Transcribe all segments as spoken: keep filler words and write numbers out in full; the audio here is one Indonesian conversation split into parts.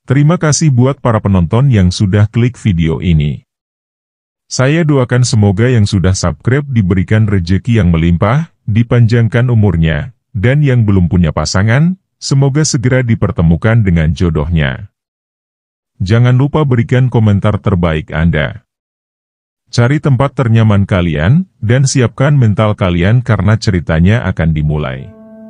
Terima kasih buat para penonton yang sudah klik video ini. Saya doakan semoga yang sudah subscribe diberikan rejeki yang melimpah, dipanjangkan umurnya, dan yang belum punya pasangan, semoga segera dipertemukan dengan jodohnya. Jangan lupa berikan komentar terbaik Anda. Cari tempat ternyaman kalian, dan siapkan mental kalian karena ceritanya akan dimulai.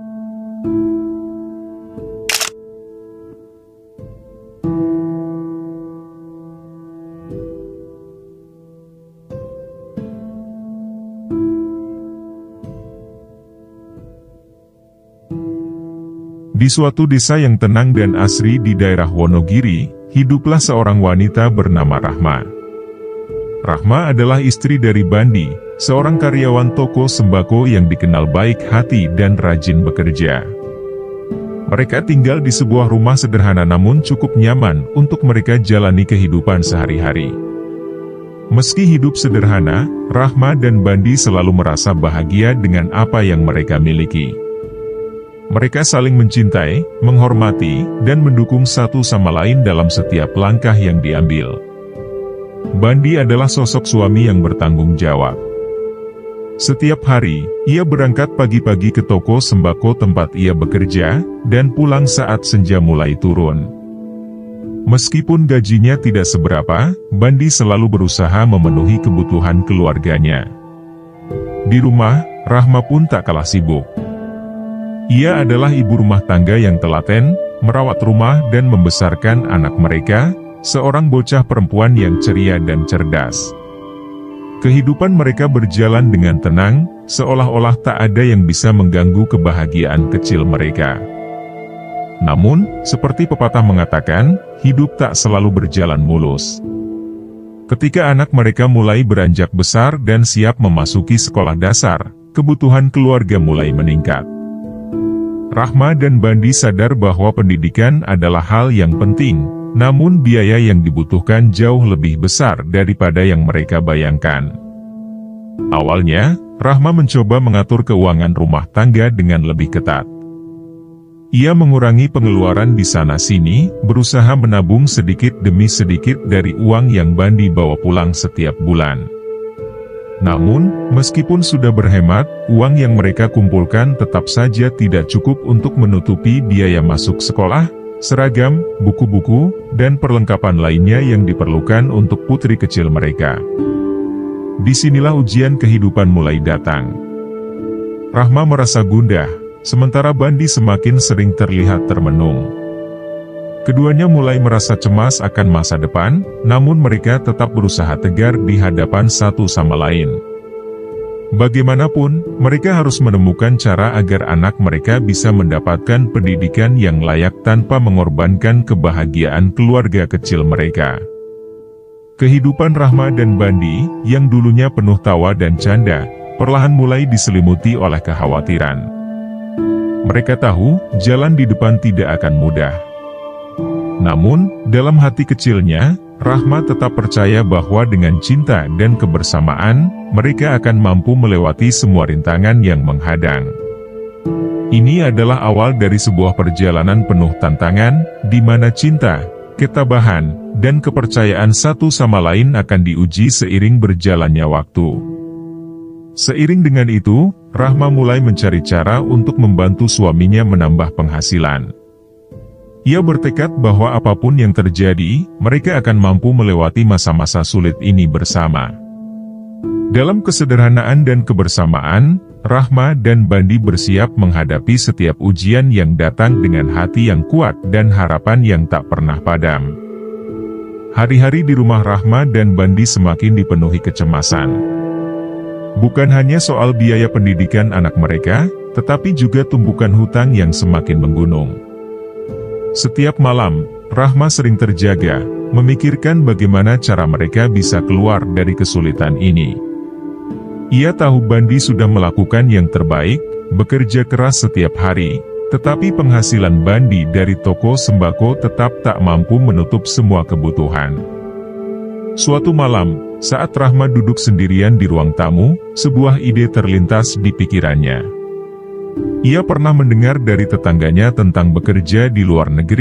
Di suatu desa yang tenang dan asri di daerah Wonogiri, hiduplah seorang wanita bernama Rahma. Rahma adalah istri dari Bandi, seorang karyawan toko sembako yang dikenal baik hati dan rajin bekerja. Mereka tinggal di sebuah rumah sederhana namun cukup nyaman untuk mereka jalani kehidupan sehari-hari. Meski hidup sederhana, Rahma dan Bandi selalu merasa bahagia dengan apa yang mereka miliki. Mereka saling mencintai, menghormati, dan mendukung satu sama lain dalam setiap langkah yang diambil. Bandi adalah sosok suami yang bertanggung jawab. Setiap hari, ia berangkat pagi-pagi ke toko sembako tempat ia bekerja, dan pulang saat senja mulai turun. Meskipun gajinya tidak seberapa, Bandi selalu berusaha memenuhi kebutuhan keluarganya. Di rumah, Rahma pun tak kalah sibuk. Ia adalah ibu rumah tangga yang telaten, merawat rumah dan membesarkan anak mereka, seorang bocah perempuan yang ceria dan cerdas. Kehidupan mereka berjalan dengan tenang, seolah-olah tak ada yang bisa mengganggu kebahagiaan kecil mereka. Namun, seperti pepatah mengatakan, hidup tak selalu berjalan mulus. Ketika anak mereka mulai beranjak besar dan siap memasuki sekolah dasar, kebutuhan keluarga mulai meningkat. Rahma dan Bandi sadar bahwa pendidikan adalah hal yang penting, namun biaya yang dibutuhkan jauh lebih besar daripada yang mereka bayangkan. Awalnya, Rahma mencoba mengatur keuangan rumah tangga dengan lebih ketat. Ia mengurangi pengeluaran di sana-sini, berusaha menabung sedikit demi sedikit dari uang yang Bandi bawa pulang setiap bulan. Namun, meskipun sudah berhemat, uang yang mereka kumpulkan tetap saja tidak cukup untuk menutupi biaya masuk sekolah, seragam, buku-buku, dan perlengkapan lainnya yang diperlukan untuk putri kecil mereka. Disinilah ujian kehidupan mulai datang. Rahma merasa gundah, sementara Bandi semakin sering terlihat termenung. Keduanya mulai merasa cemas akan masa depan, namun mereka tetap berusaha tegar di hadapan satu sama lain. Bagaimanapun, mereka harus menemukan cara agar anak mereka bisa mendapatkan pendidikan yang layak tanpa mengorbankan kebahagiaan keluarga kecil mereka. Kehidupan Rahma dan Bandi, yang dulunya penuh tawa dan canda, perlahan mulai diselimuti oleh kekhawatiran. Mereka tahu, jalan di depan tidak akan mudah. Namun, dalam hati kecilnya, Rahma tetap percaya bahwa dengan cinta dan kebersamaan, mereka akan mampu melewati semua rintangan yang menghadang. Ini adalah awal dari sebuah perjalanan penuh tantangan, di mana cinta, ketabahan, dan kepercayaan satu sama lain akan diuji seiring berjalannya waktu. Seiring dengan itu, Rahma mulai mencari cara untuk membantu suaminya menambah penghasilan. Ia bertekad bahwa apapun yang terjadi, mereka akan mampu melewati masa-masa sulit ini bersama. Dalam kesederhanaan dan kebersamaan, Rahma dan Bandi bersiap menghadapi setiap ujian yang datang dengan hati yang kuat dan harapan yang tak pernah padam. Hari-hari di rumah Rahma dan Bandi semakin dipenuhi kecemasan. Bukan hanya soal biaya pendidikan anak mereka, tetapi juga tumpukan hutang yang semakin menggunung. Setiap malam, Rahma sering terjaga, memikirkan bagaimana cara mereka bisa keluar dari kesulitan ini. Ia tahu Bandi sudah melakukan yang terbaik, bekerja keras setiap hari, tetapi penghasilan Bandi dari toko sembako tetap tak mampu menutup semua kebutuhan. Suatu malam, saat Rahma duduk sendirian di ruang tamu, sebuah ide terlintas di pikirannya. Ia pernah mendengar dari tetangganya tentang bekerja di luar negeri,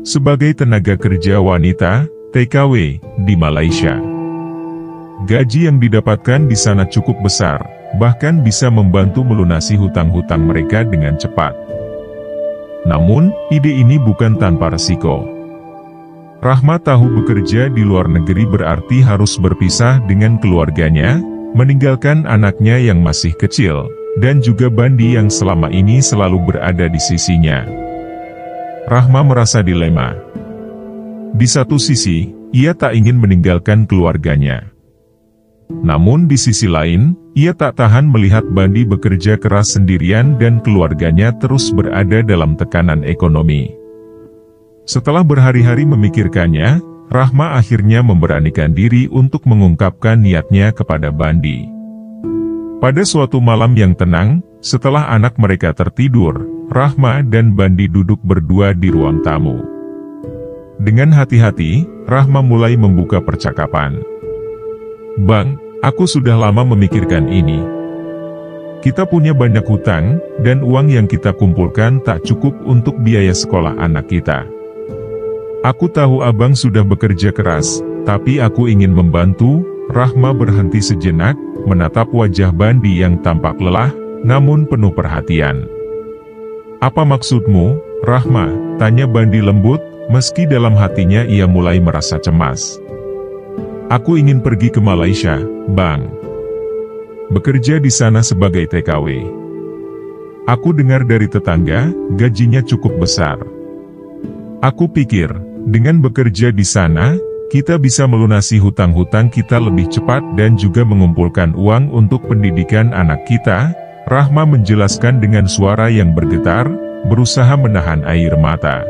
sebagai tenaga kerja wanita, T K W, di Malaysia. Gaji yang didapatkan di sana cukup besar, bahkan bisa membantu melunasi hutang-hutang mereka dengan cepat. Namun, ide ini bukan tanpa resiko. Rahma tahu bekerja di luar negeri berarti harus berpisah dengan keluarganya, meninggalkan anaknya yang masih kecil, dan juga Bandi yang selama ini selalu berada di sisinya. Rahma merasa dilema. Di satu sisi, ia tak ingin meninggalkan keluarganya. Namun di sisi lain, ia tak tahan melihat Bandi bekerja keras sendirian dan keluarganya terus berada dalam tekanan ekonomi. Setelah berhari-hari memikirkannya, Rahma akhirnya memberanikan diri untuk mengungkapkan niatnya kepada Bandi. Pada suatu malam yang tenang, setelah anak mereka tertidur, Rahma dan Bandi duduk berdua di ruang tamu. Dengan hati-hati, Rahma mulai membuka percakapan. "Bang, aku sudah lama memikirkan ini. Kita punya banyak hutang, dan uang yang kita kumpulkan tak cukup untuk biaya sekolah anak kita. Aku tahu abang sudah bekerja keras, tapi aku ingin membantu." Rahma berhenti sejenak, menatap wajah Bandi yang tampak lelah, namun penuh perhatian. "Apa maksudmu, Rahma?" tanya Bandi lembut, meski dalam hatinya ia mulai merasa cemas. "Aku ingin pergi ke Malaysia, Bang. Bekerja di sana sebagai T K W. Aku dengar dari tetangga, gajinya cukup besar. Aku pikir, dengan bekerja di sana, kita bisa melunasi hutang-hutang kita lebih cepat dan juga mengumpulkan uang untuk pendidikan anak kita." Rahma menjelaskan dengan suara yang bergetar, berusaha menahan air mata.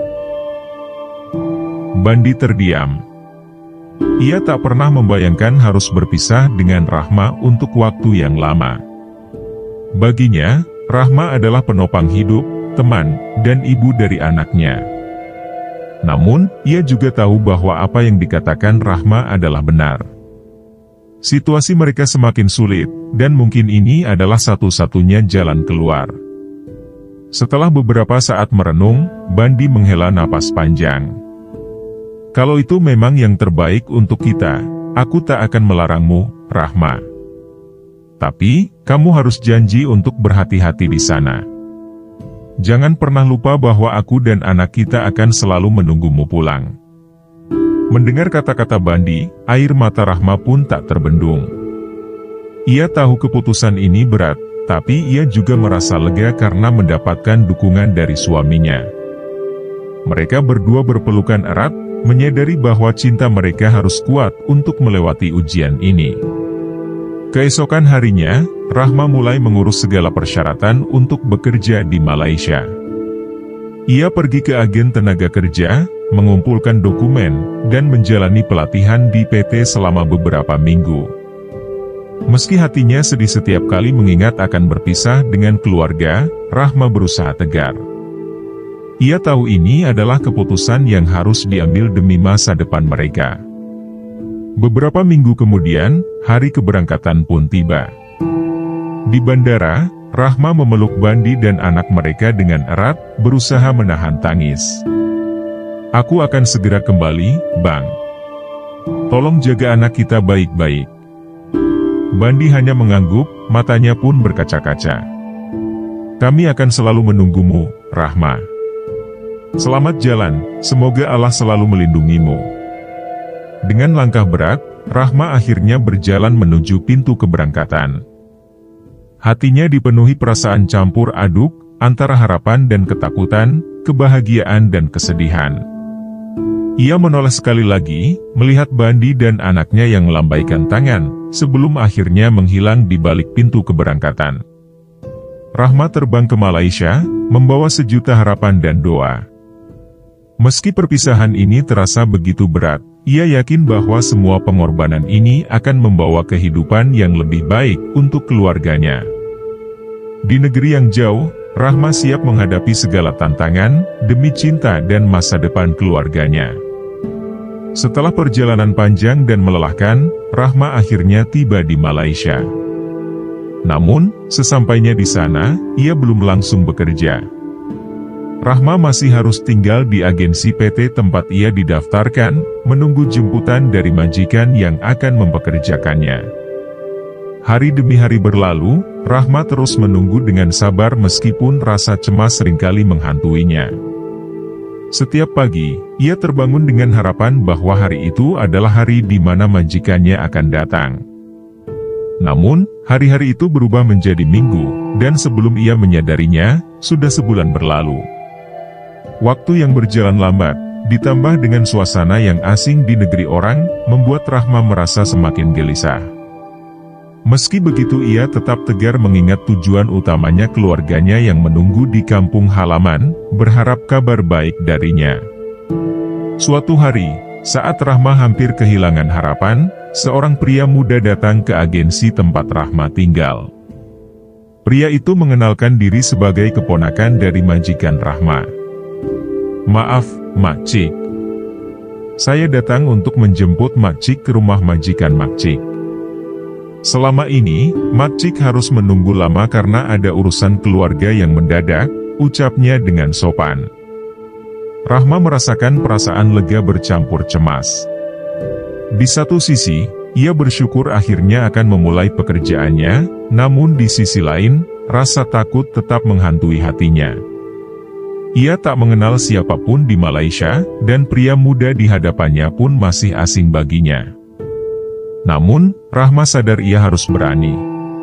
Bandi terdiam. Ia tak pernah membayangkan harus berpisah dengan Rahma untuk waktu yang lama. Baginya, Rahma adalah penopang hidup, teman, dan ibu dari anaknya. Namun, ia juga tahu bahwa apa yang dikatakan Rahma adalah benar. Situasi mereka semakin sulit, dan mungkin ini adalah satu-satunya jalan keluar. Setelah beberapa saat merenung, Bandi menghela napas panjang. "Kalau itu memang yang terbaik untuk kita, aku tak akan melarangmu, Rahma. Tapi, kamu harus janji untuk berhati-hati di sana. Jangan pernah lupa bahwa aku dan anak kita akan selalu menunggumu pulang." Mendengar kata-kata Bandi, air mata Rahma pun tak terbendung. Ia tahu keputusan ini berat, tapi ia juga merasa lega karena mendapatkan dukungan dari suaminya. Mereka berdua berpelukan erat, menyadari bahwa cinta mereka harus kuat untuk melewati ujian ini. Keesokan harinya, Rahma mulai mengurus segala persyaratan untuk bekerja di Malaysia. Ia pergi ke agen tenaga kerja, mengumpulkan dokumen, dan menjalani pelatihan di P T selama beberapa minggu. Meski hatinya sedih setiap kali mengingat akan berpisah dengan keluarga, Rahma berusaha tegar. Ia tahu ini adalah keputusan yang harus diambil demi masa depan mereka. Beberapa minggu kemudian, hari keberangkatan pun tiba. Di bandara, Rahma memeluk Bandi dan anak mereka dengan erat, berusaha menahan tangis. "Aku akan segera kembali, Bang. Tolong jaga anak kita baik-baik." Bandi hanya mengangguk, matanya pun berkaca-kaca. "Kami akan selalu menunggumu, Rahma. Selamat jalan, semoga Allah selalu melindungimu." Dengan langkah berat, Rahma akhirnya berjalan menuju pintu keberangkatan. Hatinya dipenuhi perasaan campur aduk, antara harapan dan ketakutan, kebahagiaan dan kesedihan. Ia menoleh sekali lagi, melihat Bandi dan anaknya yang melambaikan tangan, sebelum akhirnya menghilang di balik pintu keberangkatan. Rahma terbang ke Malaysia, membawa sejuta harapan dan doa. Meski perpisahan ini terasa begitu berat, ia yakin bahwa semua pengorbanan ini akan membawa kehidupan yang lebih baik untuk keluarganya. Di negeri yang jauh, Rahma siap menghadapi segala tantangan, demi cinta dan masa depan keluarganya. Setelah perjalanan panjang dan melelahkan, Rahma akhirnya tiba di Malaysia. Namun, sesampainya di sana, ia belum langsung bekerja. Rahma masih harus tinggal di agensi P T tempat ia didaftarkan, menunggu jemputan dari majikan yang akan mempekerjakannya. Hari demi hari berlalu, Rahma terus menunggu dengan sabar meskipun rasa cemas seringkali menghantuinya. Setiap pagi, ia terbangun dengan harapan bahwa hari itu adalah hari di mana majikannya akan datang. Namun, hari-hari itu berubah menjadi minggu, dan sebelum ia menyadarinya, sudah sebulan berlalu. Waktu yang berjalan lambat, ditambah dengan suasana yang asing di negeri orang, membuat Rahma merasa semakin gelisah. Meski begitu ia tetap tegar mengingat tujuan utamanya keluarganya yang menunggu di kampung halaman, berharap kabar baik darinya. Suatu hari, saat Rahma hampir kehilangan harapan, seorang pria muda datang ke agensi tempat Rahma tinggal. Pria itu mengenalkan diri sebagai keponakan dari majikan Rahma. "Maaf, Makcik. Saya datang untuk menjemput Makcik ke rumah majikan Makcik. Selama ini, Makcik harus menunggu lama karena ada urusan keluarga yang mendadak," ucapnya dengan sopan. Rahma merasakan perasaan lega bercampur cemas. Di satu sisi, ia bersyukur akhirnya akan memulai pekerjaannya, namun di sisi lain, rasa takut tetap menghantui hatinya. Ia tak mengenal siapapun di Malaysia, dan pria muda di hadapannya pun masih asing baginya. Namun, Rahma sadar ia harus berani.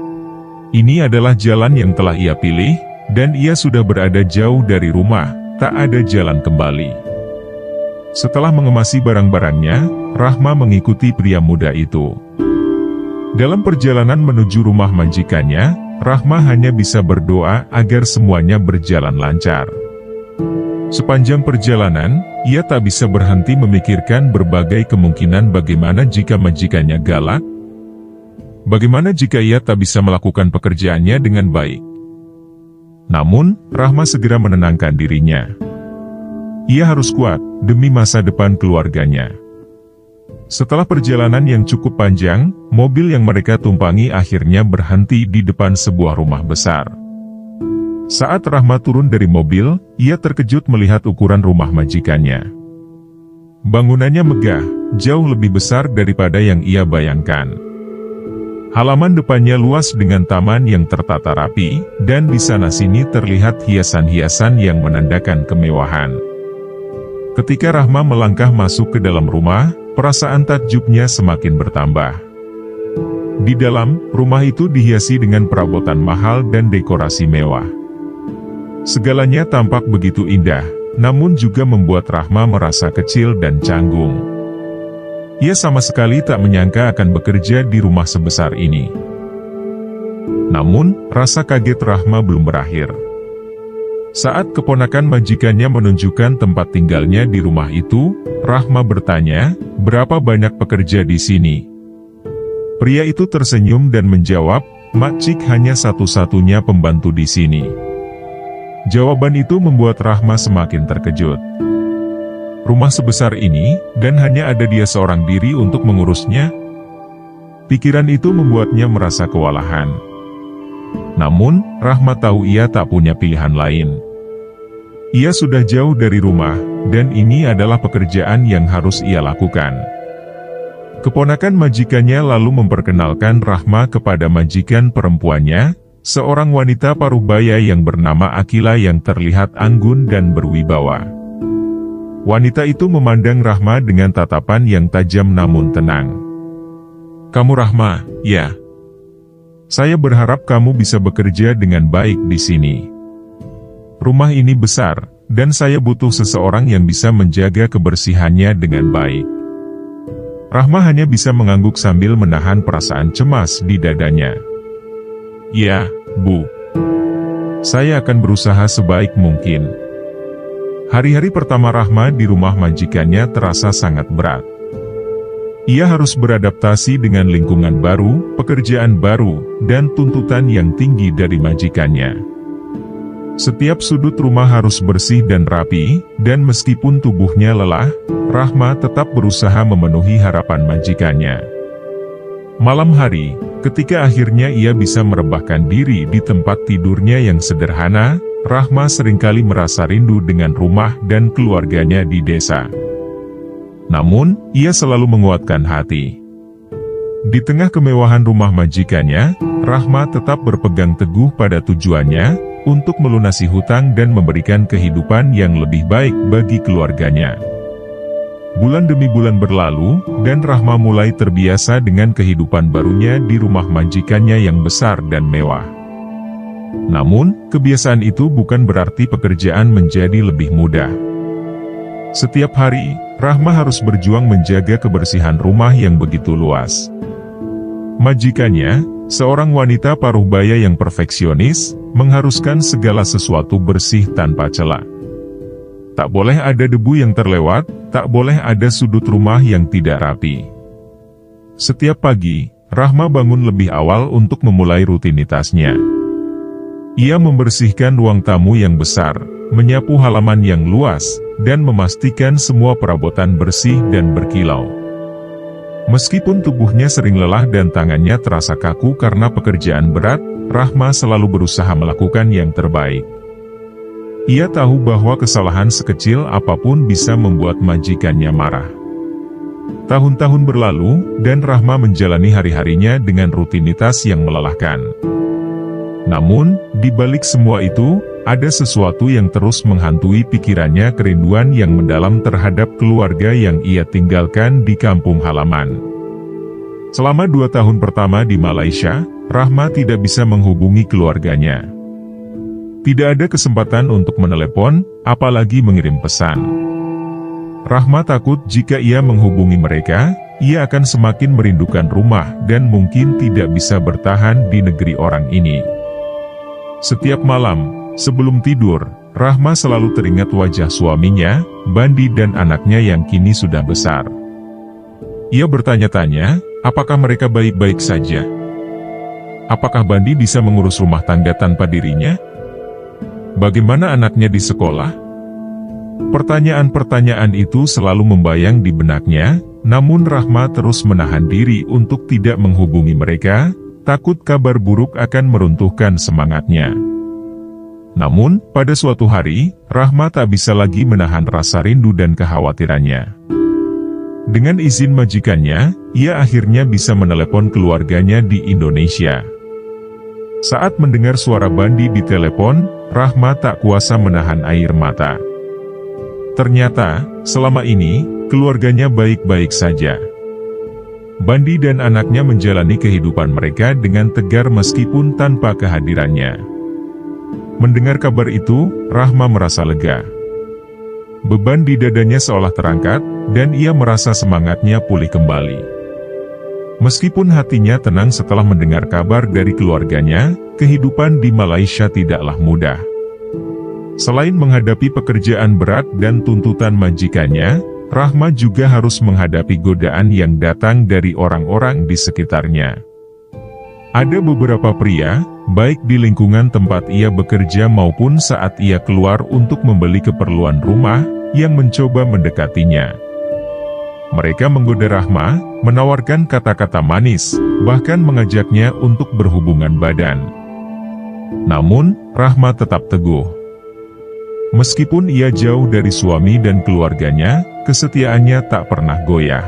Ini adalah jalan yang telah ia pilih, dan ia sudah berada jauh dari rumah, tak ada jalan kembali. Setelah mengemasi barang-barangnya, Rahma mengikuti pria muda itu. Dalam perjalanan menuju rumah majikannya, Rahma hanya bisa berdoa agar semuanya berjalan lancar. Sepanjang perjalanan, ia tak bisa berhenti memikirkan berbagai kemungkinan bagaimana jika majikannya galak. Bagaimana jika ia tak bisa melakukan pekerjaannya dengan baik. Namun, Rahma segera menenangkan dirinya. Ia harus kuat, demi masa depan keluarganya. Setelah perjalanan yang cukup panjang, mobil yang mereka tumpangi akhirnya berhenti di depan sebuah rumah besar. Saat Rahma turun dari mobil, ia terkejut melihat ukuran rumah majikannya. Bangunannya megah, jauh lebih besar daripada yang ia bayangkan. Halaman depannya luas dengan taman yang tertata rapi, dan di sana-sini terlihat hiasan-hiasan yang menandakan kemewahan. Ketika Rahma melangkah masuk ke dalam rumah, perasaan takjubnya semakin bertambah. Di dalam, rumah itu dihiasi dengan perabotan mahal dan dekorasi mewah. Segalanya tampak begitu indah, namun juga membuat Rahma merasa kecil dan canggung. Ia sama sekali tak menyangka akan bekerja di rumah sebesar ini. Namun, rasa kaget Rahma belum berakhir. Saat keponakan majikannya menunjukkan tempat tinggalnya di rumah itu, Rahma bertanya, "Berapa banyak pekerja di sini?" Pria itu tersenyum dan menjawab, "Makcik hanya satu-satunya pembantu di sini." Jawaban itu membuat Rahma semakin terkejut. Rumah sebesar ini, dan hanya ada dia seorang diri untuk mengurusnya? Pikiran itu membuatnya merasa kewalahan. Namun, Rahma tahu ia tak punya pilihan lain. Ia sudah jauh dari rumah, dan ini adalah pekerjaan yang harus ia lakukan. Keponakan majikannya lalu memperkenalkan Rahma kepada majikan perempuannya, seorang wanita paruh baya yang bernama Akila yang terlihat anggun dan berwibawa. Wanita itu memandang Rahma dengan tatapan yang tajam namun tenang. "Kamu Rahma, ya? Saya berharap kamu bisa bekerja dengan baik di sini. Rumah ini besar, dan saya butuh seseorang yang bisa menjaga kebersihannya dengan baik." Rahma hanya bisa mengangguk sambil menahan perasaan cemas di dadanya. "Ya, Bu. Saya akan berusaha sebaik mungkin." Hari-hari pertama Rahma di rumah majikannya terasa sangat berat. Ia harus beradaptasi dengan lingkungan baru, pekerjaan baru, dan tuntutan yang tinggi dari majikannya. Setiap sudut rumah harus bersih dan rapi, dan meskipun tubuhnya lelah, Rahma tetap berusaha memenuhi harapan majikannya. Malam hari, ketika akhirnya ia bisa merebahkan diri di tempat tidurnya yang sederhana, Rahma seringkali merasa rindu dengan rumah dan keluarganya di desa. Namun, ia selalu menguatkan hati. Di tengah kemewahan rumah majikannya, Rahma tetap berpegang teguh pada tujuannya, untuk melunasi hutang dan memberikan kehidupan yang lebih baik bagi keluarganya. Bulan demi bulan berlalu, dan Rahma mulai terbiasa dengan kehidupan barunya di rumah majikannya yang besar dan mewah. Namun, kebiasaan itu bukan berarti pekerjaan menjadi lebih mudah. Setiap hari, Rahma harus berjuang menjaga kebersihan rumah yang begitu luas. Majikannya, seorang wanita paruh baya yang perfeksionis, mengharuskan segala sesuatu bersih tanpa celah. Tak boleh ada debu yang terlewat, tak boleh ada sudut rumah yang tidak rapi. Setiap pagi, Rahma bangun lebih awal untuk memulai rutinitasnya. Ia membersihkan ruang tamu yang besar, menyapu halaman yang luas, dan memastikan semua perabotan bersih dan berkilau. Meskipun tubuhnya sering lelah dan tangannya terasa kaku karena pekerjaan berat, Rahma selalu berusaha melakukan yang terbaik. Ia tahu bahwa kesalahan sekecil apapun bisa membuat majikannya marah. Tahun-tahun berlalu, dan Rahma menjalani hari-harinya dengan rutinitas yang melelahkan. Namun, di balik semua itu, ada sesuatu yang terus menghantui pikirannya, kerinduan yang mendalam terhadap keluarga yang ia tinggalkan di kampung halaman. Selama dua tahun pertama di Malaysia, Rahma tidak bisa menghubungi keluarganya. Tidak ada kesempatan untuk menelepon, apalagi mengirim pesan. Rahma takut jika ia menghubungi mereka, ia akan semakin merindukan rumah dan mungkin tidak bisa bertahan di negeri orang ini. Setiap malam, sebelum tidur, Rahma selalu teringat wajah suaminya, Bandi dan anaknya yang kini sudah besar. Ia bertanya-tanya, apakah mereka baik-baik saja? Apakah Bandi bisa mengurus rumah tangga tanpa dirinya? Bagaimana anaknya di sekolah? Pertanyaan-pertanyaan itu selalu membayang di benaknya, namun Rahma terus menahan diri untuk tidak menghubungi mereka, takut kabar buruk akan meruntuhkan semangatnya. Namun, pada suatu hari, Rahma tak bisa lagi menahan rasa rindu dan kekhawatirannya. Dengan izin majikannya, ia akhirnya bisa menelepon keluarganya di Indonesia. Saat mendengar suara Bandi di telepon, Rahma tak kuasa menahan air mata. Ternyata, selama ini, keluarganya baik-baik saja. Bandi dan anaknya menjalani kehidupan mereka dengan tegar meskipun tanpa kehadirannya. Mendengar kabar itu, Rahma merasa lega. Beban di dadanya seolah terangkat, dan ia merasa semangatnya pulih kembali. Meskipun hatinya tenang setelah mendengar kabar dari keluarganya, kehidupan di Malaysia tidaklah mudah. Selain menghadapi pekerjaan berat dan tuntutan majikannya, Rahma juga harus menghadapi godaan yang datang dari orang-orang di sekitarnya. Ada beberapa pria, baik di lingkungan tempat ia bekerja maupun saat ia keluar untuk membeli keperluan rumah, yang mencoba mendekatinya. Mereka menggoda Rahma, menawarkan kata-kata manis, bahkan mengajaknya untuk berhubungan badan. Namun, Rahma tetap teguh. Meskipun ia jauh dari suami dan keluarganya, kesetiaannya tak pernah goyah.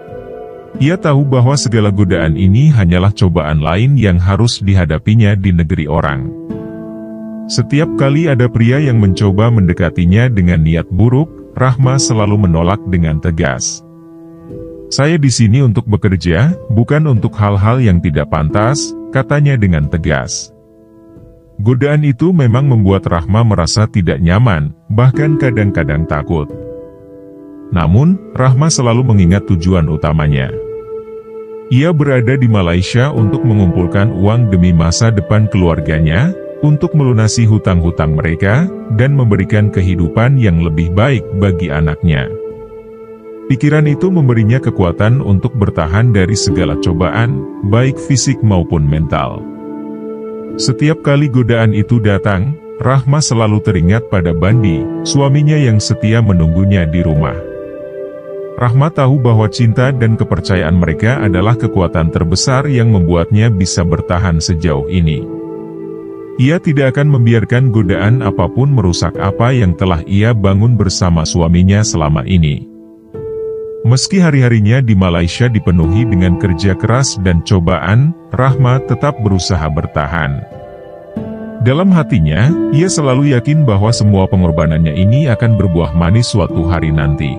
Ia tahu bahwa segala godaan ini hanyalah cobaan lain yang harus dihadapinya di negeri orang. Setiap kali ada pria yang mencoba mendekatinya dengan niat buruk, Rahma selalu menolak dengan tegas. "Saya di sini untuk bekerja, bukan untuk hal-hal yang tidak pantas," katanya dengan tegas. Godaan itu memang membuat Rahma merasa tidak nyaman, bahkan kadang-kadang takut. Namun, Rahma selalu mengingat tujuan utamanya. Ia berada di Malaysia untuk mengumpulkan uang demi masa depan keluarganya, untuk melunasi hutang-hutang mereka, dan memberikan kehidupan yang lebih baik bagi anaknya. Pikiran itu memberinya kekuatan untuk bertahan dari segala cobaan, baik fisik maupun mental. Setiap kali godaan itu datang, Rahma selalu teringat pada Bandi, suaminya yang setia menunggunya di rumah. Rahma tahu bahwa cinta dan kepercayaan mereka adalah kekuatan terbesar yang membuatnya bisa bertahan sejauh ini. Ia tidak akan membiarkan godaan apapun merusak apa yang telah ia bangun bersama suaminya selama ini. Meski hari-harinya di Malaysia dipenuhi dengan kerja keras dan cobaan, Rahma tetap berusaha bertahan. Dalam hatinya, ia selalu yakin bahwa semua pengorbanannya ini akan berbuah manis suatu hari nanti.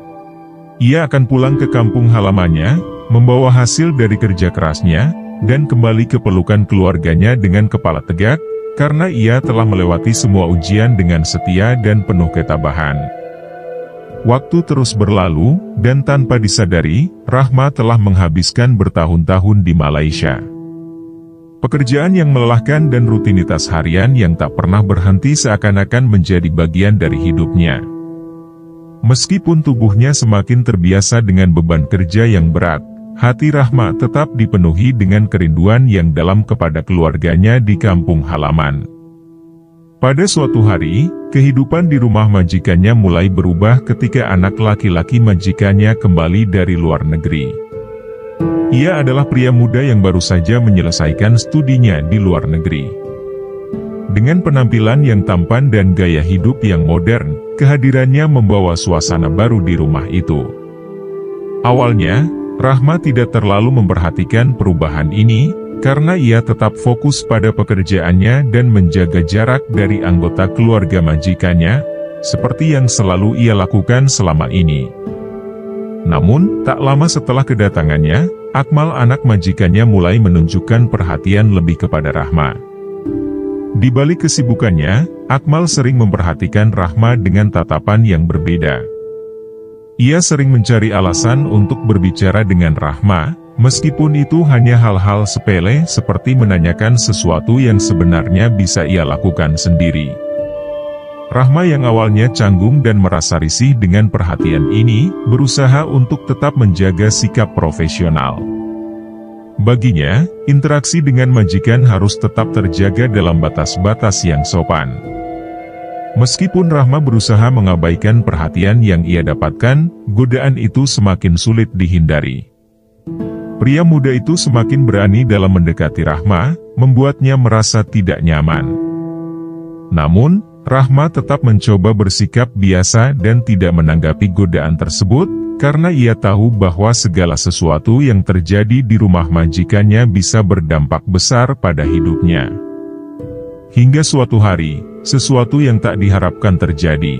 Ia akan pulang ke kampung halamannya, membawa hasil dari kerja kerasnya, dan kembali ke pelukan keluarganya dengan kepala tegak, karena ia telah melewati semua ujian dengan setia dan penuh ketabahan. Waktu terus berlalu, dan tanpa disadari, Rahma telah menghabiskan bertahun-tahun di Malaysia. Pekerjaan yang melelahkan dan rutinitas harian yang tak pernah berhenti seakan-akan menjadi bagian dari hidupnya. Meskipun tubuhnya semakin terbiasa dengan beban kerja yang berat, hati Rahma tetap dipenuhi dengan kerinduan yang dalam kepada keluarganya di kampung halaman. Pada suatu hari, kehidupan di rumah majikannya mulai berubah ketika anak laki-laki majikannya kembali dari luar negeri. Ia adalah pria muda yang baru saja menyelesaikan studinya di luar negeri. Dengan penampilan yang tampan dan gaya hidup yang modern, kehadirannya membawa suasana baru di rumah itu. Awalnya, Rahma tidak terlalu memperhatikan perubahan ini, karena ia tetap fokus pada pekerjaannya dan menjaga jarak dari anggota keluarga majikannya, seperti yang selalu ia lakukan selama ini. Namun, tak lama setelah kedatangannya, Akmal anak majikannya mulai menunjukkan perhatian lebih kepada Rahma. Di balik kesibukannya, Akmal sering memperhatikan Rahma dengan tatapan yang berbeda. Ia sering mencari alasan untuk berbicara dengan Rahma, meskipun itu hanya hal-hal sepele seperti menanyakan sesuatu yang sebenarnya bisa ia lakukan sendiri. Rahma yang awalnya canggung dan merasa risih dengan perhatian ini, berusaha untuk tetap menjaga sikap profesional. Baginya, interaksi dengan majikan harus tetap terjaga dalam batas-batas yang sopan. Meskipun Rahma berusaha mengabaikan perhatian yang ia dapatkan, godaan itu semakin sulit dihindari. Pria muda itu semakin berani dalam mendekati Rahma, membuatnya merasa tidak nyaman. Namun, Rahma tetap mencoba bersikap biasa dan tidak menanggapi godaan tersebut, karena ia tahu bahwa segala sesuatu yang terjadi di rumah majikannya bisa berdampak besar pada hidupnya. Hingga suatu hari, sesuatu yang tak diharapkan terjadi.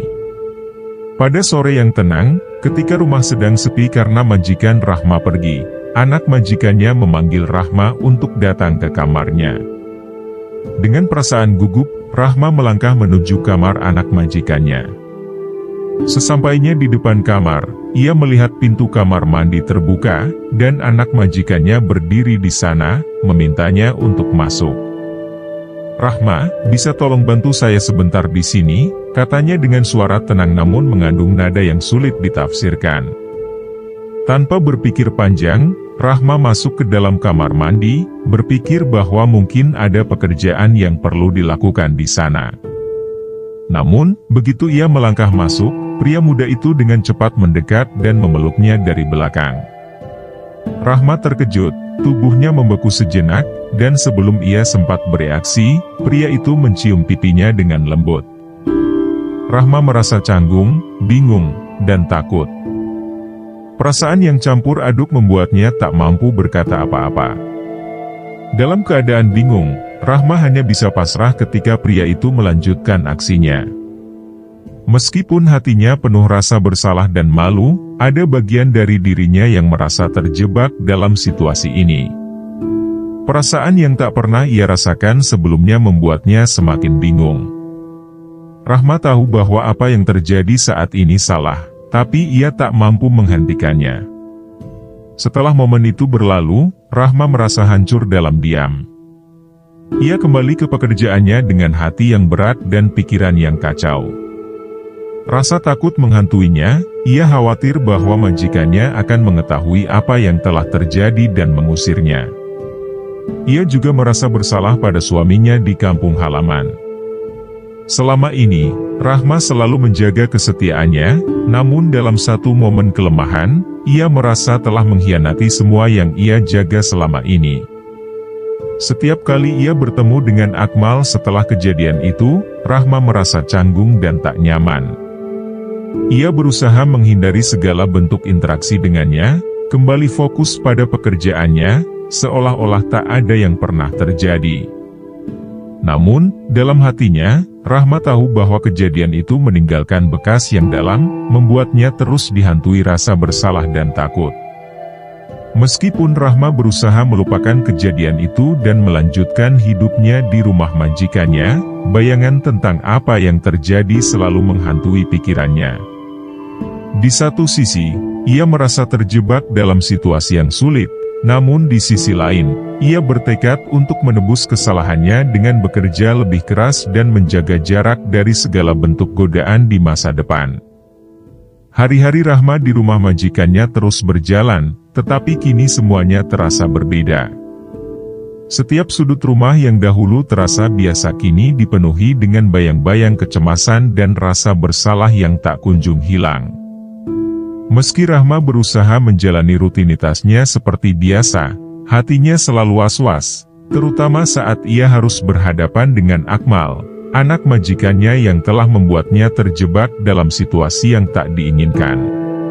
Pada sore yang tenang, ketika rumah sedang sepi karena majikan Rahma pergi, anak majikannya memanggil Rahma untuk datang ke kamarnya. Dengan perasaan gugup, Rahma melangkah menuju kamar anak majikannya. Sesampainya di depan kamar, ia melihat pintu kamar mandi terbuka, dan anak majikannya berdiri di sana, memintanya untuk masuk. "Rahma, bisa tolong bantu saya sebentar di sini?" katanya dengan suara tenang namun mengandung nada yang sulit ditafsirkan. Tanpa berpikir panjang, Rahma masuk ke dalam kamar mandi, berpikir bahwa mungkin ada pekerjaan yang perlu dilakukan di sana. Namun, begitu ia melangkah masuk, pria muda itu dengan cepat mendekat dan memeluknya dari belakang. Rahma terkejut, tubuhnya membeku sejenak, dan sebelum ia sempat bereaksi, pria itu mencium pipinya dengan lembut. Rahma merasa canggung, bingung, dan takut. Perasaan yang campur aduk membuatnya tak mampu berkata apa-apa. Dalam keadaan bingung, Rahma hanya bisa pasrah ketika pria itu melanjutkan aksinya. Meskipun hatinya penuh rasa bersalah dan malu, ada bagian dari dirinya yang merasa terjebak dalam situasi ini. Perasaan yang tak pernah ia rasakan sebelumnya membuatnya semakin bingung. Rahma tahu bahwa apa yang terjadi saat ini salah, tapi ia tak mampu menghentikannya. Setelah momen itu berlalu, Rahma merasa hancur dalam diam. Ia kembali ke pekerjaannya dengan hati yang berat dan pikiran yang kacau. Rasa takut menghantuinya, ia khawatir bahwa majikannya akan mengetahui apa yang telah terjadi dan mengusirnya. Ia juga merasa bersalah pada suaminya di kampung halaman. Selama ini, Rahma selalu menjaga kesetiaannya, namun dalam satu momen kelemahan, ia merasa telah mengkhianati semua yang ia jaga selama ini. Setiap kali ia bertemu dengan Akmal setelah kejadian itu, Rahma merasa canggung dan tak nyaman. Ia berusaha menghindari segala bentuk interaksi dengannya, kembali fokus pada pekerjaannya, seolah-olah tak ada yang pernah terjadi. Namun, dalam hatinya, Rahma tahu bahwa kejadian itu meninggalkan bekas yang dalam, membuatnya terus dihantui rasa bersalah dan takut. Meskipun Rahma berusaha melupakan kejadian itu dan melanjutkan hidupnya di rumah majikannya, bayangan tentang apa yang terjadi selalu menghantui pikirannya. Di satu sisi, ia merasa terjebak dalam situasi yang sulit, namun di sisi lain, ia bertekad untuk menebus kesalahannya dengan bekerja lebih keras dan menjaga jarak dari segala bentuk godaan di masa depan. Hari-hari Rahma di rumah majikannya terus berjalan, tetapi kini semuanya terasa berbeda. Setiap sudut rumah yang dahulu terasa biasa kini dipenuhi dengan bayang-bayang kecemasan dan rasa bersalah yang tak kunjung hilang. Meski Rahma berusaha menjalani rutinitasnya seperti biasa, hatinya selalu was-was, terutama saat ia harus berhadapan dengan Akmal, anak majikannya yang telah membuatnya terjebak dalam situasi yang tak diinginkan.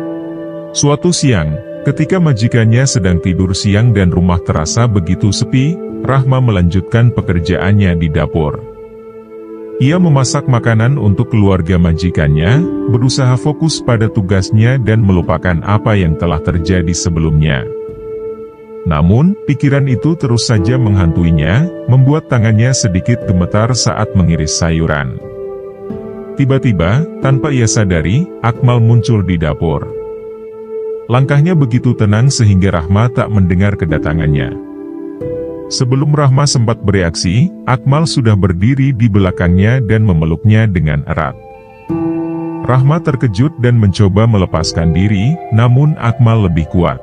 Suatu siang, ketika majikannya sedang tidur siang dan rumah terasa begitu sepi, Rahma melanjutkan pekerjaannya di dapur. Ia memasak makanan untuk keluarga majikannya, berusaha fokus pada tugasnya dan melupakan apa yang telah terjadi sebelumnya. Namun, pikiran itu terus saja menghantuinya, membuat tangannya sedikit gemetar saat mengiris sayuran. Tiba-tiba, tanpa ia sadari, Akmal muncul di dapur. Langkahnya begitu tenang sehingga Rahma tak mendengar kedatangannya. Sebelum Rahma sempat bereaksi, Akmal sudah berdiri di belakangnya dan memeluknya dengan erat. Rahma terkejut dan mencoba melepaskan diri, namun Akmal lebih kuat.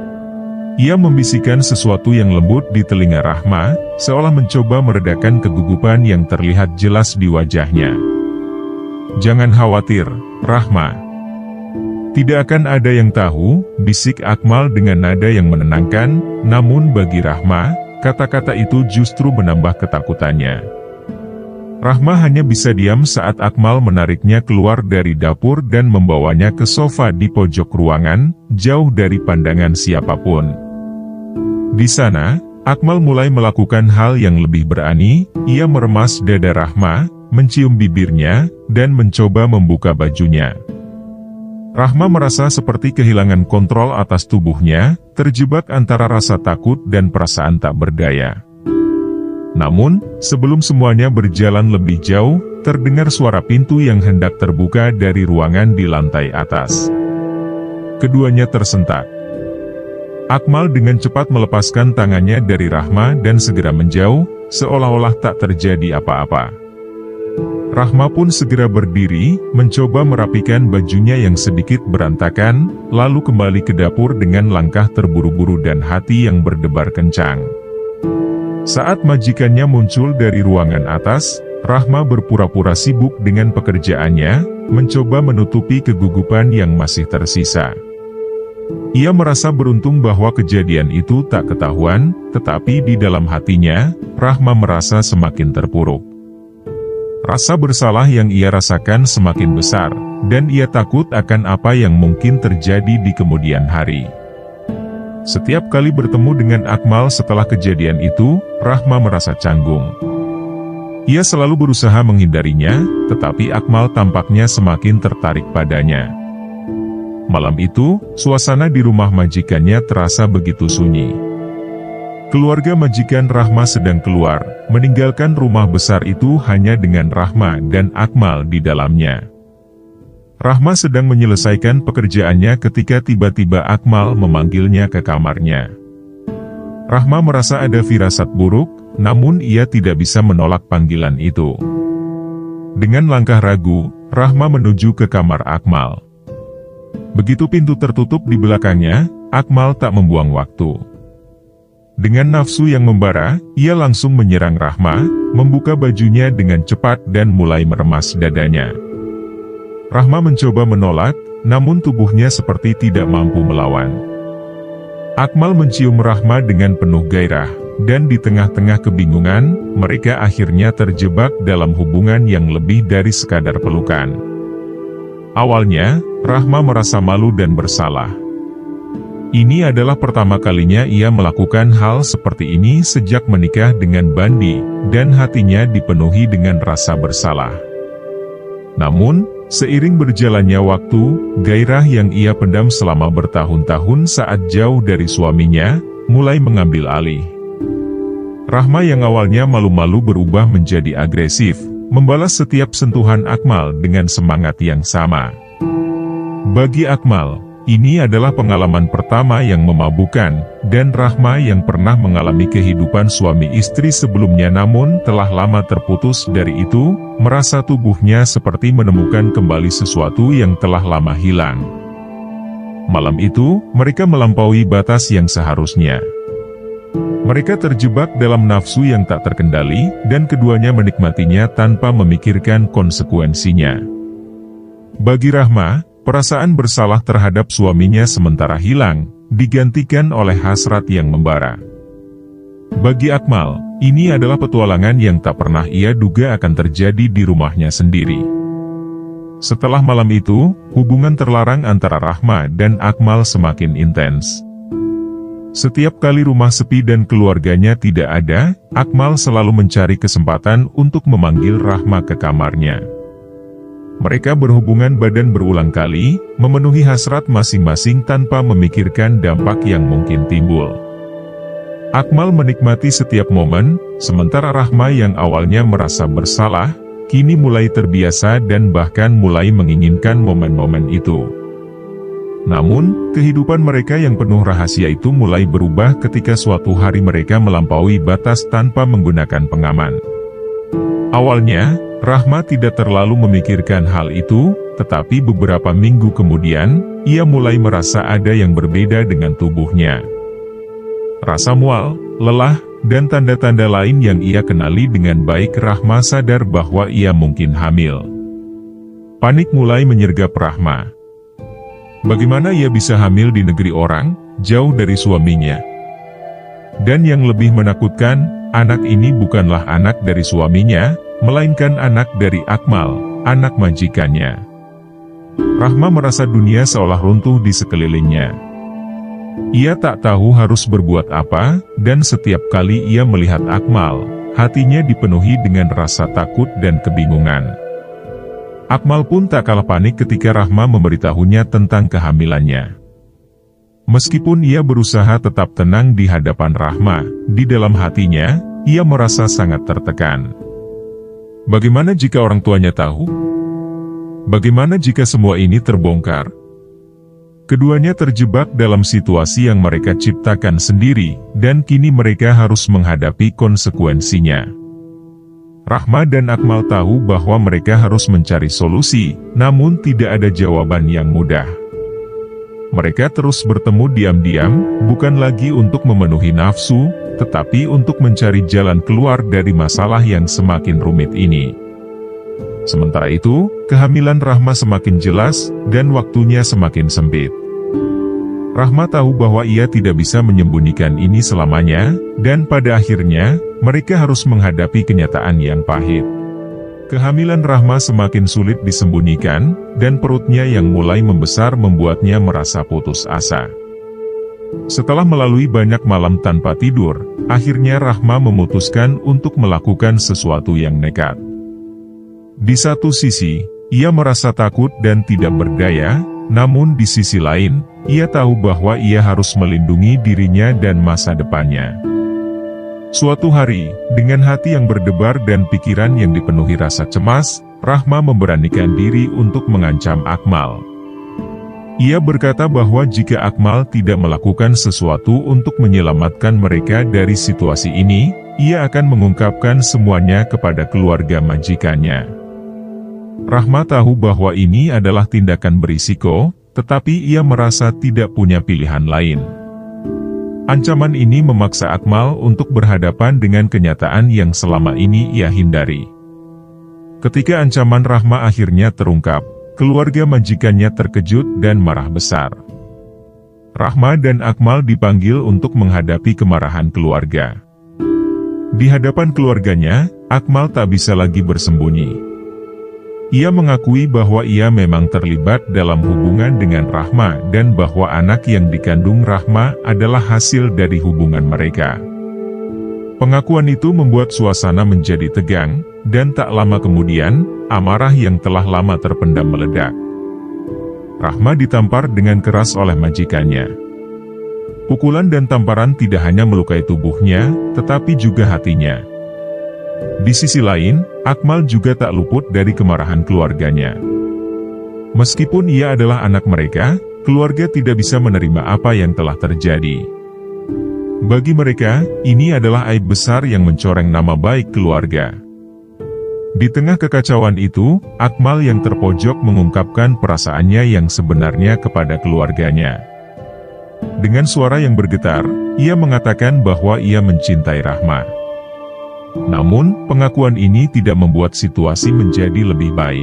Ia membisikkan sesuatu yang lembut di telinga Rahma, seolah mencoba meredakan kegugupan yang terlihat jelas di wajahnya. "Jangan khawatir, Rahma. Tidak akan ada yang tahu," bisik Akmal dengan nada yang menenangkan, namun bagi Rahma, kata-kata itu justru menambah ketakutannya. Rahma hanya bisa diam saat Akmal menariknya keluar dari dapur dan membawanya ke sofa di pojok ruangan, jauh dari pandangan siapapun. Di sana, Akmal mulai melakukan hal yang lebih berani. Ia meremas dada Rahma, mencium bibirnya, dan mencoba membuka bajunya. Rahma merasa seperti kehilangan kontrol atas tubuhnya, terjebak antara rasa takut dan perasaan tak berdaya. Namun, sebelum semuanya berjalan lebih jauh, terdengar suara pintu yang hendak terbuka dari ruangan di lantai atas. Keduanya tersentak. Akmal dengan cepat melepaskan tangannya dari Rahma dan segera menjauh, seolah-olah tak terjadi apa-apa. Rahma pun segera berdiri, mencoba merapikan bajunya yang sedikit berantakan, lalu kembali ke dapur dengan langkah terburu-buru dan hati yang berdebar kencang. Saat majikannya muncul dari ruangan atas, Rahma berpura-pura sibuk dengan pekerjaannya, mencoba menutupi kegugupan yang masih tersisa. Ia merasa beruntung bahwa kejadian itu tak ketahuan, tetapi di dalam hatinya, Rahma merasa semakin terpuruk. Rasa bersalah yang ia rasakan semakin besar, dan ia takut akan apa yang mungkin terjadi di kemudian hari. Setiap kali bertemu dengan Akmal setelah kejadian itu, Rahma merasa canggung. Ia selalu berusaha menghindarinya, tetapi Akmal tampaknya semakin tertarik padanya. Malam itu, suasana di rumah majikannya terasa begitu sunyi. Keluarga majikan Rahma sedang keluar, meninggalkan rumah besar itu hanya dengan Rahma dan Akmal di dalamnya. Rahma sedang menyelesaikan pekerjaannya ketika tiba-tiba Akmal memanggilnya ke kamarnya. Rahma merasa ada firasat buruk, namun ia tidak bisa menolak panggilan itu. Dengan langkah ragu, Rahma menuju ke kamar Akmal. Begitu pintu tertutup di belakangnya, Akmal tak membuang waktu. Dengan nafsu yang membara, ia langsung menyerang Rahma, membuka bajunya dengan cepat dan mulai meremas dadanya. Rahma mencoba menolak, namun tubuhnya seperti tidak mampu melawan. Akmal mencium Rahma dengan penuh gairah, dan di tengah-tengah kebingungan, mereka akhirnya terjebak dalam hubungan yang lebih dari sekadar pelukan. Awalnya, Rahma merasa malu dan bersalah. Ini adalah pertama kalinya ia melakukan hal seperti ini sejak menikah dengan Bandi, dan hatinya dipenuhi dengan rasa bersalah. Namun, seiring berjalannya waktu, gairah yang ia pendam selama bertahun-tahun saat jauh dari suaminya, mulai mengambil alih. Rahma yang awalnya malu-malu berubah menjadi agresif, membalas setiap sentuhan Akmal dengan semangat yang sama. Bagi Akmal, ini adalah pengalaman pertama yang memabukkan, dan Rahma yang pernah mengalami kehidupan suami istri sebelumnya namun telah lama terputus dari itu, merasa tubuhnya seperti menemukan kembali sesuatu yang telah lama hilang. Malam itu, mereka melampaui batas yang seharusnya. Mereka terjebak dalam nafsu yang tak terkendali, dan keduanya menikmatinya tanpa memikirkan konsekuensinya. Bagi Rahma, perasaan bersalah terhadap suaminya sementara hilang, digantikan oleh hasrat yang membara. Bagi Akmal, ini adalah petualangan yang tak pernah ia duga akan terjadi di rumahnya sendiri. Setelah malam itu, hubungan terlarang antara Rahma dan Akmal semakin intens. Setiap kali rumah sepi dan keluarganya tidak ada, Akmal selalu mencari kesempatan untuk memanggil Rahma ke kamarnya. Mereka berhubungan badan berulang kali, memenuhi hasrat masing-masing tanpa memikirkan dampak yang mungkin timbul. Akmal menikmati setiap momen, sementara Rahma yang awalnya merasa bersalah, kini mulai terbiasa dan bahkan mulai menginginkan momen-momen itu. Namun, kehidupan mereka yang penuh rahasia itu mulai berubah ketika suatu hari mereka melampaui batas tanpa menggunakan pengaman. Awalnya, Rahma tidak terlalu memikirkan hal itu, tetapi beberapa minggu kemudian, ia mulai merasa ada yang berbeda dengan tubuhnya. Rasa mual, lelah, dan tanda-tanda lain yang ia kenali dengan baik. Rahma sadar bahwa ia mungkin hamil. Panik mulai menyergap Rahma. Bagaimana ia bisa hamil di negeri orang, jauh dari suaminya? Dan yang lebih menakutkan, anak ini bukanlah anak dari suaminya, melainkan anak dari Akmal, anak majikannya. Rahma merasa dunia seolah runtuh di sekelilingnya. Ia tak tahu harus berbuat apa, dan setiap kali ia melihat Akmal, hatinya dipenuhi dengan rasa takut dan kebingungan. Akmal pun tak kalah panik ketika Rahma memberitahunya tentang kehamilannya. Meskipun ia berusaha tetap tenang di hadapan Rahma, di dalam hatinya, ia merasa sangat tertekan. Bagaimana jika orang tuanya tahu? Bagaimana jika semua ini terbongkar? Keduanya terjebak dalam situasi yang mereka ciptakan sendiri, dan kini mereka harus menghadapi konsekuensinya. Rahma dan Akmal tahu bahwa mereka harus mencari solusi, namun tidak ada jawaban yang mudah. Mereka terus bertemu diam-diam, bukan lagi untuk memenuhi nafsu, tetapi untuk mencari jalan keluar dari masalah yang semakin rumit ini. Sementara itu, kehamilan Rahma semakin jelas, dan waktunya semakin sempit. Rahma tahu bahwa ia tidak bisa menyembunyikan ini selamanya, dan pada akhirnya, mereka harus menghadapi kenyataan yang pahit. Kehamilan Rahma semakin sulit disembunyikan, dan perutnya yang mulai membesar membuatnya merasa putus asa. Setelah melalui banyak malam tanpa tidur, akhirnya Rahma memutuskan untuk melakukan sesuatu yang nekat. Di satu sisi, ia merasa takut dan tidak berdaya, namun di sisi lain, ia tahu bahwa ia harus melindungi dirinya dan masa depannya. Suatu hari, dengan hati yang berdebar dan pikiran yang dipenuhi rasa cemas, Rahma memberanikan diri untuk mengancam Akmal. Ia berkata bahwa jika Akmal tidak melakukan sesuatu untuk menyelamatkan mereka dari situasi ini, ia akan mengungkapkan semuanya kepada keluarga majikannya. Rahma tahu bahwa ini adalah tindakan berisiko, tetapi ia merasa tidak punya pilihan lain. Ancaman ini memaksa Akmal untuk berhadapan dengan kenyataan yang selama ini ia hindari. Ketika ancaman Rahma akhirnya terungkap, keluarga majikannya terkejut dan marah besar. Rahma dan Akmal dipanggil untuk menghadapi kemarahan keluarga. Di hadapan keluarganya, Akmal tak bisa lagi bersembunyi. Ia mengakui bahwa ia memang terlibat dalam hubungan dengan Rahma dan bahwa anak yang dikandung Rahma adalah hasil dari hubungan mereka. Pengakuan itu membuat suasana menjadi tegang, dan tak lama kemudian, amarah yang telah lama terpendam meledak. Rahma ditampar dengan keras oleh majikannya. Pukulan dan tamparan tidak hanya melukai tubuhnya, tetapi juga hatinya. Di sisi lain, Akmal juga tak luput dari kemarahan keluarganya. Meskipun ia adalah anak mereka, keluarga tidak bisa menerima apa yang telah terjadi. Bagi mereka, ini adalah aib besar yang mencoreng nama baik keluarga. Di tengah kekacauan itu, Akmal yang terpojok mengungkapkan perasaannya yang sebenarnya kepada keluarganya. Dengan suara yang bergetar, ia mengatakan bahwa ia mencintai Rahma. Namun, pengakuan ini tidak membuat situasi menjadi lebih baik.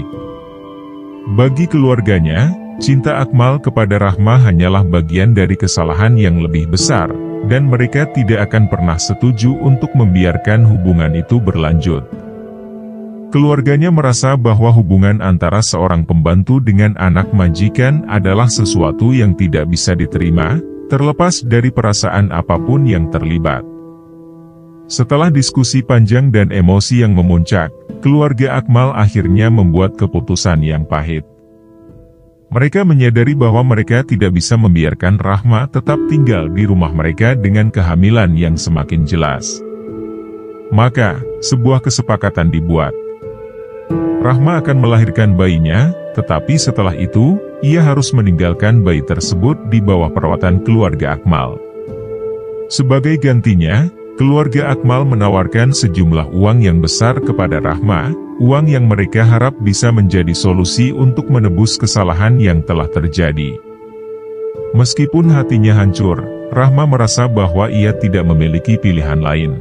Bagi keluarganya, cinta Akmal kepada Rahma hanyalah bagian dari kesalahan yang lebih besar, dan mereka tidak akan pernah setuju untuk membiarkan hubungan itu berlanjut. Keluarganya merasa bahwa hubungan antara seorang pembantu dengan anak majikan adalah sesuatu yang tidak bisa diterima, terlepas dari perasaan apapun yang terlibat. Setelah diskusi panjang dan emosi yang memuncak, keluarga Akmal akhirnya membuat keputusan yang pahit. Mereka menyadari bahwa mereka tidak bisa membiarkan Rahma tetap tinggal di rumah mereka dengan kehamilan yang semakin jelas. Maka, sebuah kesepakatan dibuat. Rahma akan melahirkan bayinya, tetapi setelah itu, ia harus meninggalkan bayi tersebut di bawah perawatan keluarga Akmal. Sebagai gantinya, keluarga Akmal menawarkan sejumlah uang yang besar kepada Rahma, uang yang mereka harap bisa menjadi solusi untuk menebus kesalahan yang telah terjadi. Meskipun hatinya hancur, Rahma merasa bahwa ia tidak memiliki pilihan lain.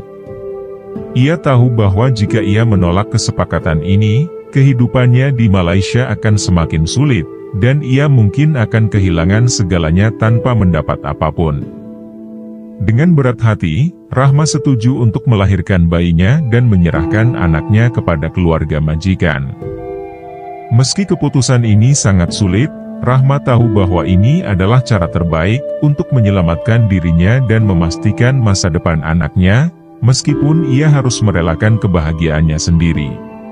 Ia tahu bahwa jika ia menolak kesepakatan ini, kehidupannya di Malaysia akan semakin sulit, dan ia mungkin akan kehilangan segalanya tanpa mendapat apapun. Dengan berat hati, Rahma setuju untuk melahirkan bayinya dan menyerahkan anaknya kepada keluarga majikan. Meski keputusan ini sangat sulit, Rahma tahu bahwa ini adalah cara terbaik untuk menyelamatkan dirinya dan memastikan masa depan anaknya, meskipun ia harus merelakan kebahagiaannya sendiri.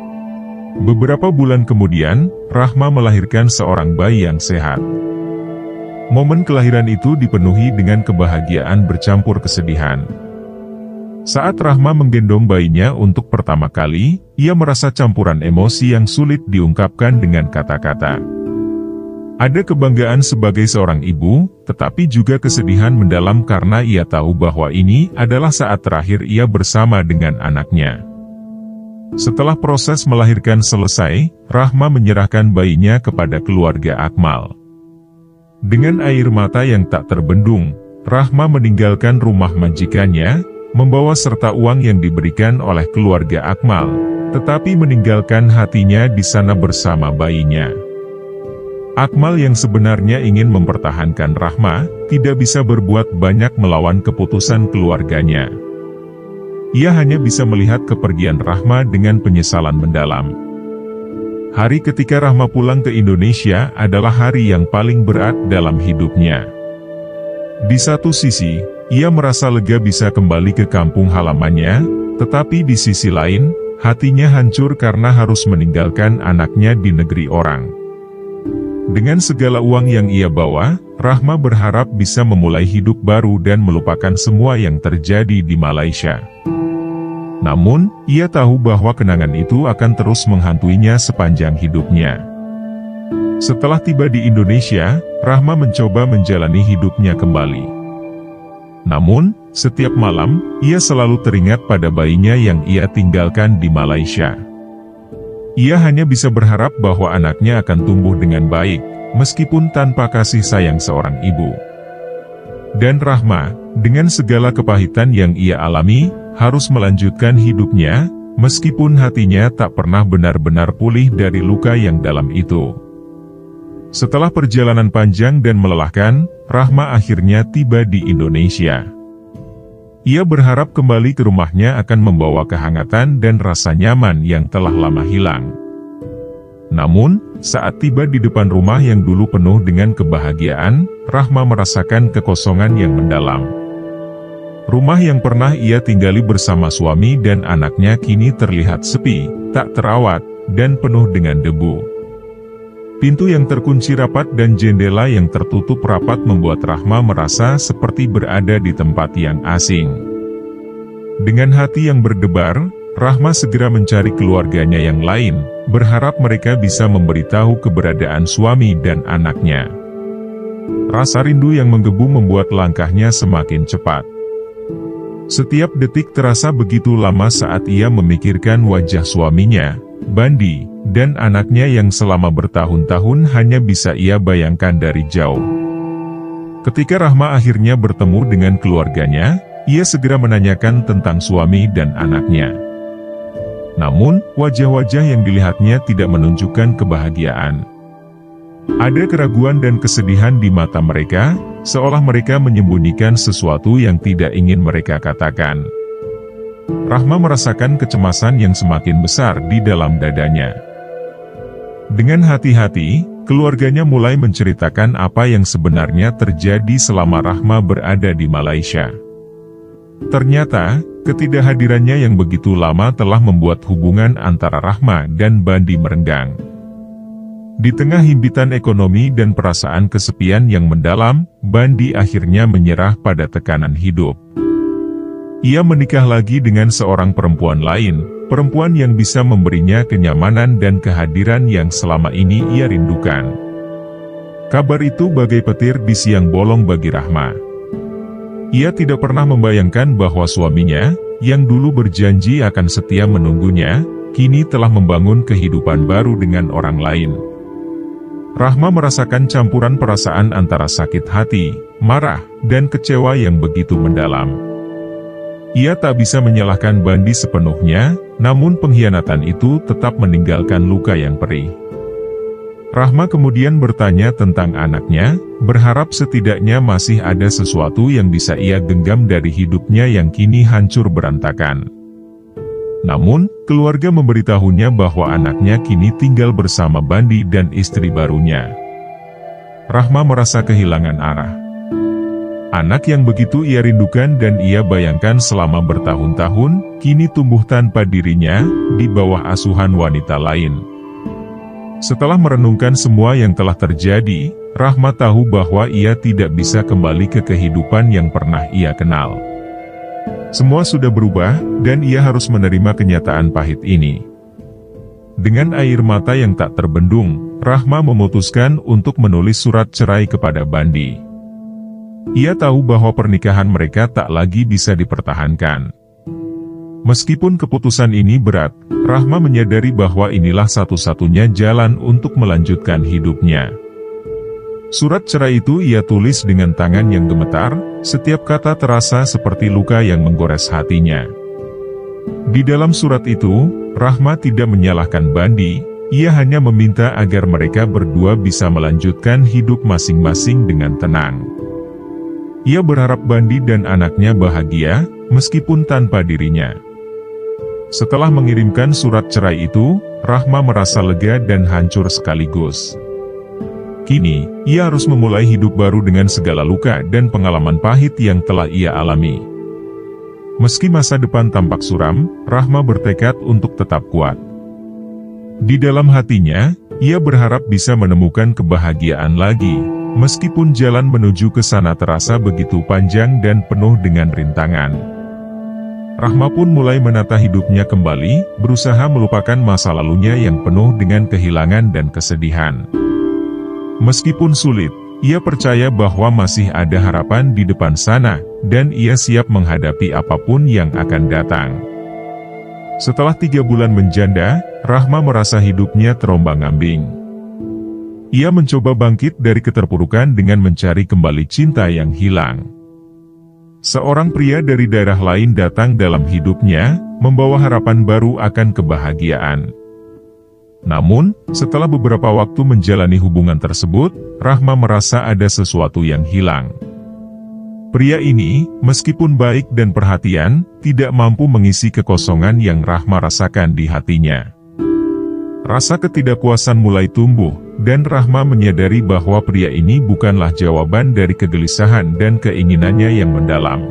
Beberapa bulan kemudian, Rahma melahirkan seorang bayi yang sehat. Momen kelahiran itu dipenuhi dengan kebahagiaan bercampur kesedihan. Saat Rahma menggendong bayinya untuk pertama kali, ia merasa campuran emosi yang sulit diungkapkan dengan kata-kata. Ada kebanggaan sebagai seorang ibu, tetapi juga kesedihan mendalam karena ia tahu bahwa ini adalah saat terakhir ia bersama dengan anaknya. Setelah proses melahirkan selesai, Rahma menyerahkan bayinya kepada keluarga Akmal. Dengan air mata yang tak terbendung, Rahma meninggalkan rumah majikannya, membawa serta uang yang diberikan oleh keluarga Akmal, tetapi meninggalkan hatinya di sana bersama bayinya. Akmal yang sebenarnya ingin mempertahankan Rahma, tidak bisa berbuat banyak melawan keputusan keluarganya. Ia hanya bisa melihat kepergian Rahma dengan penyesalan mendalam. Hari ketika Rahma pulang ke Indonesia adalah hari yang paling berat dalam hidupnya. Di satu sisi, ia merasa lega bisa kembali ke kampung halamannya, tetapi di sisi lain, hatinya hancur karena harus meninggalkan anaknya di negeri orang. Dengan segala uang yang ia bawa, Rahma berharap bisa memulai hidup baru dan melupakan semua yang terjadi di Malaysia. Namun, ia tahu bahwa kenangan itu akan terus menghantuinya sepanjang hidupnya. Setelah tiba di Indonesia, Rahma mencoba menjalani hidupnya kembali. Namun, setiap malam, ia selalu teringat pada bayinya yang ia tinggalkan di Malaysia. Ia hanya bisa berharap bahwa anaknya akan tumbuh dengan baik, meskipun tanpa kasih sayang seorang ibu. Dan Rahma, dengan segala kepahitan yang ia alami, harus melanjutkan hidupnya, meskipun hatinya tak pernah benar-benar pulih dari luka yang dalam itu. Setelah perjalanan panjang dan melelahkan, Rahma akhirnya tiba di Indonesia. Ia berharap kembali ke rumahnya akan membawa kehangatan dan rasa nyaman yang telah lama hilang. Namun, saat tiba di depan rumah yang dulu penuh dengan kebahagiaan, Rahma merasakan kekosongan yang mendalam. Rumah yang pernah ia tinggali bersama suami dan anaknya kini terlihat sepi, tak terawat, dan penuh dengan debu. Pintu yang terkunci rapat dan jendela yang tertutup rapat membuat Rahma merasa seperti berada di tempat yang asing. Dengan hati yang berdebar, Rahma segera mencari keluarganya yang lain, berharap mereka bisa memberitahu keberadaan suami dan anaknya. Rasa rindu yang menggebu membuat langkahnya semakin cepat. Setiap detik terasa begitu lama saat ia memikirkan wajah suaminya, Bandi, dan anaknya yang selama bertahun-tahun hanya bisa ia bayangkan dari jauh. Ketika Rahma akhirnya bertemu dengan keluarganya, ia segera menanyakan tentang suami dan anaknya. Namun, wajah-wajah yang dilihatnya tidak menunjukkan kebahagiaan. Ada keraguan dan kesedihan di mata mereka, seolah mereka menyembunyikan sesuatu yang tidak ingin mereka katakan. Rahma merasakan kecemasan yang semakin besar di dalam dadanya. Dengan hati-hati, keluarganya mulai menceritakan apa yang sebenarnya terjadi selama Rahma berada di Malaysia. Ternyata, ketidakhadirannya yang begitu lama telah membuat hubungan antara Rahma dan Bandi merenggang. Di tengah himpitan ekonomi dan perasaan kesepian yang mendalam, Bandi akhirnya menyerah pada tekanan hidup. Ia menikah lagi dengan seorang perempuan lain, perempuan yang bisa memberinya kenyamanan dan kehadiran yang selama ini ia rindukan. Kabar itu bagai petir di siang bolong bagi Rahma. Ia tidak pernah membayangkan bahwa suaminya, yang dulu berjanji akan setia menunggunya, kini telah membangun kehidupan baru dengan orang lain. Rahma merasakan campuran perasaan antara sakit hati, marah, dan kecewa yang begitu mendalam. Ia tak bisa menyalahkan Bandi sepenuhnya, namun pengkhianatan itu tetap meninggalkan luka yang perih. Rahma kemudian bertanya tentang anaknya, berharap setidaknya masih ada sesuatu yang bisa ia genggam dari hidupnya yang kini hancur berantakan. Namun, keluarga memberitahunya bahwa anaknya kini tinggal bersama Bandi dan istri barunya. Rahma merasa kehilangan arah. Anak yang begitu ia rindukan dan ia bayangkan selama bertahun-tahun, kini tumbuh tanpa dirinya, di bawah asuhan wanita lain. Setelah merenungkan semua yang telah terjadi, Rahma tahu bahwa ia tidak bisa kembali ke kehidupan yang pernah ia kenal. Semua sudah berubah, dan ia harus menerima kenyataan pahit ini. Dengan air mata yang tak terbendung, Rahma memutuskan untuk menulis surat cerai kepada Bandi. Ia tahu bahwa pernikahan mereka tak lagi bisa dipertahankan. Meskipun keputusan ini berat, Rahma menyadari bahwa inilah satu-satunya jalan untuk melanjutkan hidupnya. Surat cerai itu ia tulis dengan tangan yang gemetar, setiap kata terasa seperti luka yang menggores hatinya. Di dalam surat itu, Rahma tidak menyalahkan Bandi, ia hanya meminta agar mereka berdua bisa melanjutkan hidup masing-masing dengan tenang. Ia berharap Bandi dan anaknya bahagia, meskipun tanpa dirinya. Setelah mengirimkan surat cerai itu, Rahma merasa lega dan hancur sekaligus. Kini, ia harus memulai hidup baru dengan segala luka dan pengalaman pahit yang telah ia alami. Meski masa depan tampak suram, Rahma bertekad untuk tetap kuat. Di dalam hatinya, ia berharap bisa menemukan kebahagiaan lagi. Meskipun jalan menuju ke sana terasa begitu panjang dan penuh dengan rintangan. Rahma pun mulai menata hidupnya kembali, berusaha melupakan masa lalunya yang penuh dengan kehilangan dan kesedihan. Meskipun sulit, ia percaya bahwa masih ada harapan di depan sana, dan ia siap menghadapi apapun yang akan datang. Setelah tiga bulan menjanda, Rahma merasa hidupnya terombang-ambing. Ia mencoba bangkit dari keterpurukan dengan mencari kembali cinta yang hilang. Seorang pria dari daerah lain datang dalam hidupnya, membawa harapan baru akan kebahagiaan. Namun, setelah beberapa waktu menjalani hubungan tersebut, Rahma merasa ada sesuatu yang hilang. Pria ini, meskipun baik dan perhatian, tidak mampu mengisi kekosongan yang Rahma rasakan di hatinya. Rasa ketidakpuasan mulai tumbuh, dan Rahma menyadari bahwa pria ini bukanlah jawaban dari kegelisahan dan keinginannya yang mendalam.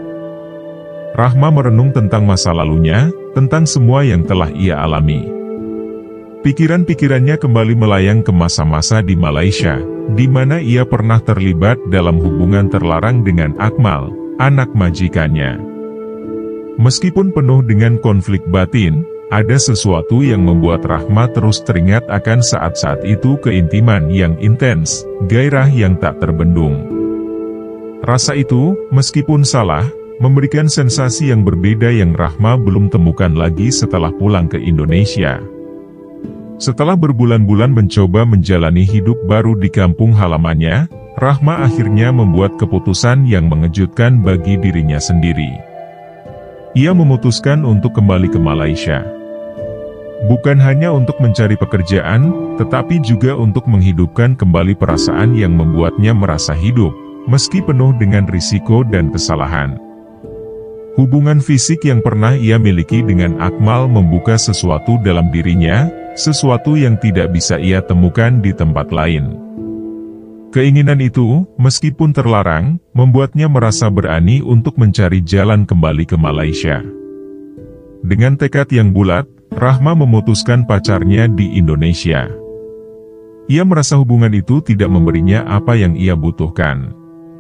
Rahma merenung tentang masa lalunya, tentang semua yang telah ia alami. Pikiran-pikirannya kembali melayang ke masa-masa di Malaysia, di mana ia pernah terlibat dalam hubungan terlarang dengan Akmal, anak majikannya. Meskipun penuh dengan konflik batin, ada sesuatu yang membuat Rahma terus teringat akan saat-saat itu, keintiman yang intens, gairah yang tak terbendung. Rasa itu, meskipun salah, memberikan sensasi yang berbeda yang Rahma belum temukan lagi setelah pulang ke Indonesia. Setelah berbulan-bulan mencoba menjalani hidup baru di kampung halamannya, Rahma akhirnya membuat keputusan yang mengejutkan bagi dirinya sendiri. Ia memutuskan untuk kembali ke Malaysia. Bukan hanya untuk mencari pekerjaan, tetapi juga untuk menghidupkan kembali perasaan yang membuatnya merasa hidup, meski penuh dengan risiko dan kesalahan. Hubungan fisik yang pernah ia miliki dengan Akmal membuka sesuatu dalam dirinya, sesuatu yang tidak bisa ia temukan di tempat lain. Keinginan itu, meskipun terlarang, membuatnya merasa berani untuk mencari jalan kembali ke Malaysia. Dengan tekad yang bulat, Rahma memutuskan pacarnya di Indonesia. Ia merasa hubungan itu tidak memberinya apa yang ia butuhkan.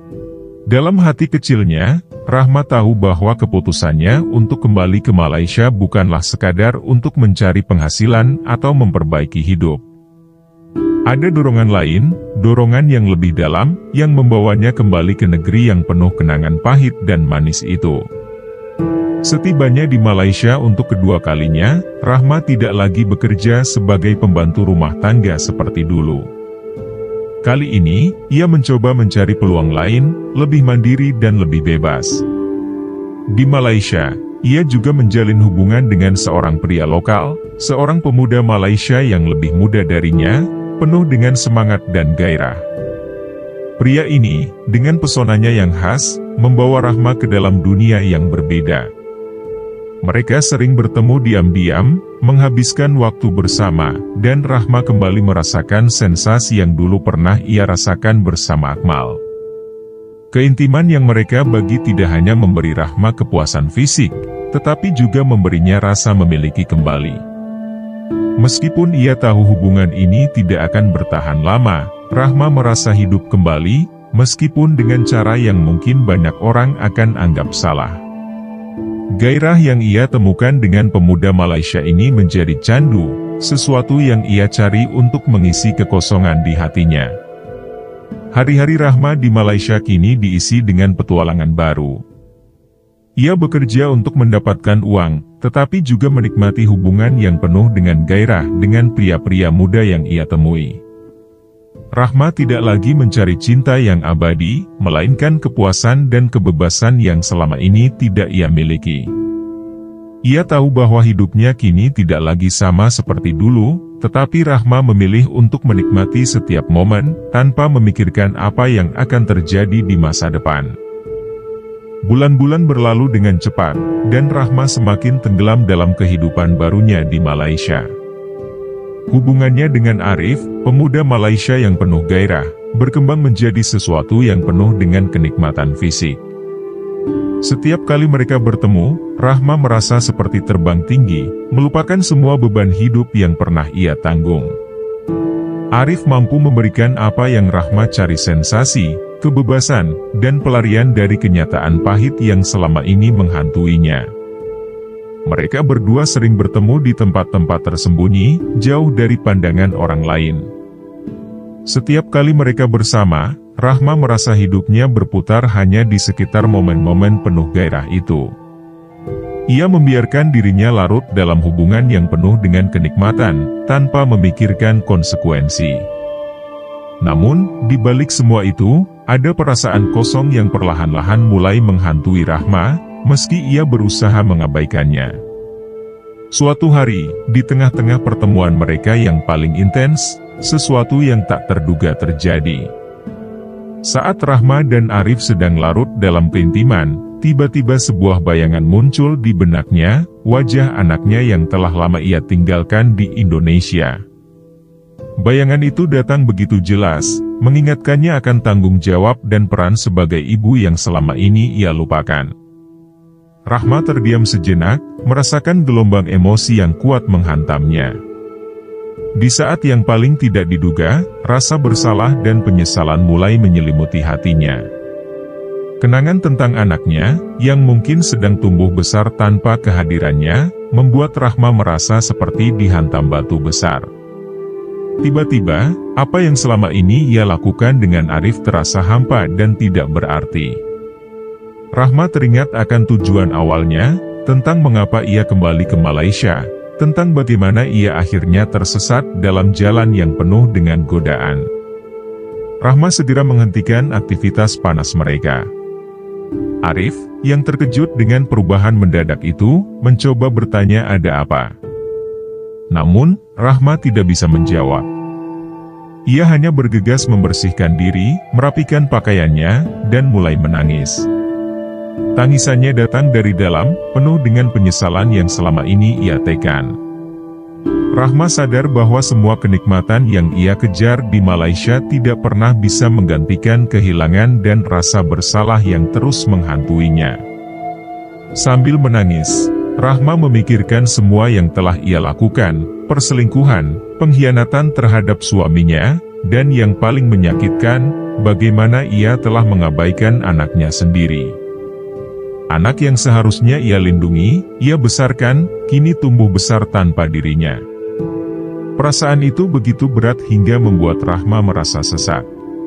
Dalam hati kecilnya, Rahma tahu bahwa keputusannya untuk kembali ke Malaysia bukanlah sekadar untuk mencari penghasilan atau memperbaiki hidup. Ada dorongan lain, dorongan yang lebih dalam, yang membawanya kembali ke negeri yang penuh kenangan pahit dan manis itu. Setibanya di Malaysia untuk kedua kalinya, Rahma tidak lagi bekerja sebagai pembantu rumah tangga seperti dulu. Kali ini, ia mencoba mencari peluang lain, lebih mandiri dan lebih bebas. Di Malaysia, ia juga menjalin hubungan dengan seorang pria lokal, seorang pemuda Malaysia yang lebih muda darinya, penuh dengan semangat dan gairah. Pria ini, dengan pesonanya yang khas, membawa Rahma ke dalam dunia yang berbeda. Mereka sering bertemu diam-diam, menghabiskan waktu bersama, dan Rahma kembali merasakan sensasi yang dulu pernah ia rasakan bersama Akmal. Keintiman yang mereka bagi tidak hanya memberi Rahma kepuasan fisik, tetapi juga memberinya rasa memiliki kembali. Meskipun ia tahu hubungan ini tidak akan bertahan lama, Rahma merasa hidup kembali, meskipun dengan cara yang mungkin banyak orang akan anggap salah. Gairah yang ia temukan dengan pemuda Malaysia ini menjadi candu, sesuatu yang ia cari untuk mengisi kekosongan di hatinya. Hari-hari Rahma di Malaysia kini diisi dengan petualangan baru. Ia bekerja untuk mendapatkan uang, tetapi juga menikmati hubungan yang penuh dengan gairah dengan pria-pria muda yang ia temui. Rahma tidak lagi mencari cinta yang abadi, melainkan kepuasan dan kebebasan yang selama ini tidak ia miliki. Ia tahu bahwa hidupnya kini tidak lagi sama seperti dulu, tetapi Rahma memilih untuk menikmati setiap momen, tanpa memikirkan apa yang akan terjadi di masa depan. Bulan-bulan berlalu dengan cepat, dan Rahma semakin tenggelam dalam kehidupan barunya di Malaysia. Hubungannya dengan Arif, pemuda Malaysia yang penuh gairah, berkembang menjadi sesuatu yang penuh dengan kenikmatan fisik. Setiap kali mereka bertemu, Rahma merasa seperti terbang tinggi, melupakan semua beban hidup yang pernah ia tanggung. Arif mampu memberikan apa yang Rahma cari, sensasi, kebebasan, dan pelarian dari kenyataan pahit yang selama ini menghantuinya. Mereka berdua sering bertemu di tempat-tempat tersembunyi, jauh dari pandangan orang lain. Setiap kali mereka bersama, Rahma merasa hidupnya berputar hanya di sekitar momen-momen penuh gairah itu. Ia membiarkan dirinya larut dalam hubungan yang penuh dengan kenikmatan, tanpa memikirkan konsekuensi. Namun, di balik semua itu, ada perasaan kosong yang perlahan-lahan mulai menghantui Rahma, meski ia berusaha mengabaikannya. Suatu hari, di tengah-tengah pertemuan mereka yang paling intens, sesuatu yang tak terduga terjadi. Saat Rahma dan Arif sedang larut dalam keintiman, tiba-tiba sebuah bayangan muncul di benaknya, wajah anaknya yang telah lama ia tinggalkan di Indonesia. Bayangan itu datang begitu jelas, mengingatkannya akan tanggung jawab dan peran sebagai ibu yang selama ini ia lupakan. Rahma terdiam sejenak, merasakan gelombang emosi yang kuat menghantamnya. Di saat yang paling tidak diduga, rasa bersalah dan penyesalan mulai menyelimuti hatinya. Kenangan tentang anaknya, yang mungkin sedang tumbuh besar tanpa kehadirannya, membuat Rahma merasa seperti dihantam batu besar. Tiba-tiba, apa yang selama ini ia lakukan dengan Arif terasa hampa dan tidak berarti. Rahma teringat akan tujuan awalnya, tentang mengapa ia kembali ke Malaysia, tentang bagaimana ia akhirnya tersesat dalam jalan yang penuh dengan godaan. Rahma segera menghentikan aktivitas panas mereka. Arif, yang terkejut dengan perubahan mendadak itu, mencoba bertanya ada apa. Namun, Rahma tidak bisa menjawab. Ia hanya bergegas membersihkan diri, merapikan pakaiannya, dan mulai menangis. Tangisannya datang dari dalam, penuh dengan penyesalan yang selama ini ia tekan. Rahma sadar bahwa semua kenikmatan yang ia kejar di Malaysia tidak pernah bisa menggantikan kehilangan dan rasa bersalah yang terus menghantuinya. Sambil menangis, Rahma memikirkan semua yang telah ia lakukan, perselingkuhan, pengkhianatan terhadap suaminya, dan yang paling menyakitkan, bagaimana ia telah mengabaikan anaknya sendiri. Anak yang seharusnya ia lindungi, ia besarkan, kini tumbuh besar tanpa dirinya. Perasaan itu begitu berat hingga membuat Rahma merasa sesak.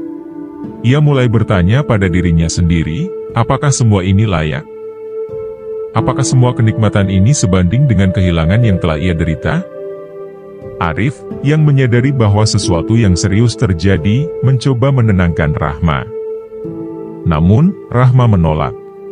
Ia mulai bertanya pada dirinya sendiri, apakah semua ini layak? Apakah semua kenikmatan ini sebanding dengan kehilangan yang telah ia derita? Arif, yang menyadari bahwa sesuatu yang serius terjadi, mencoba menenangkan Rahma. Namun, Rahma menolak.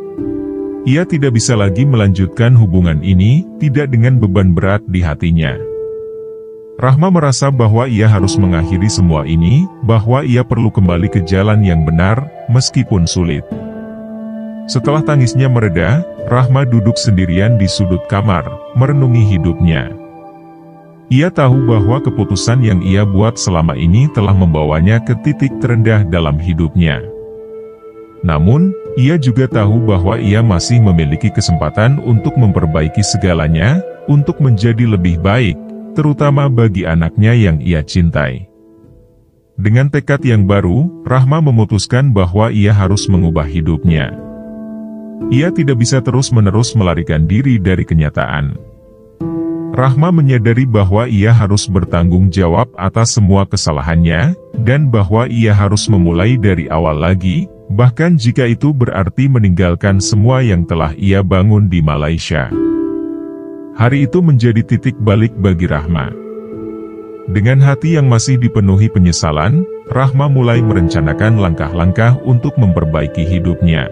Ia tidak bisa lagi melanjutkan hubungan ini, tidak dengan beban berat di hatinya. Rahma merasa bahwa ia harus mengakhiri semua ini, bahwa ia perlu kembali ke jalan yang benar, meskipun sulit. Setelah tangisnya mereda, Rahma duduk sendirian di sudut kamar, merenungi hidupnya. Ia tahu bahwa keputusan yang ia buat selama ini telah membawanya ke titik terendah dalam hidupnya. Namun, ia juga tahu bahwa ia masih memiliki kesempatan untuk memperbaiki segalanya, untuk menjadi lebih baik, terutama bagi anaknya yang ia cintai. Dengan tekad yang baru, Rahma memutuskan bahwa ia harus mengubah hidupnya. Ia tidak bisa terus-menerus melarikan diri dari kenyataan. Rahma menyadari bahwa ia harus bertanggung jawab atas semua kesalahannya, dan bahwa ia harus memulai dari awal lagi, bahkan jika itu berarti meninggalkan semua yang telah ia bangun di Malaysia. Hari itu menjadi titik balik bagi Rahma. Dengan hati yang masih dipenuhi penyesalan, Rahma mulai merencanakan langkah-langkah untuk memperbaiki hidupnya.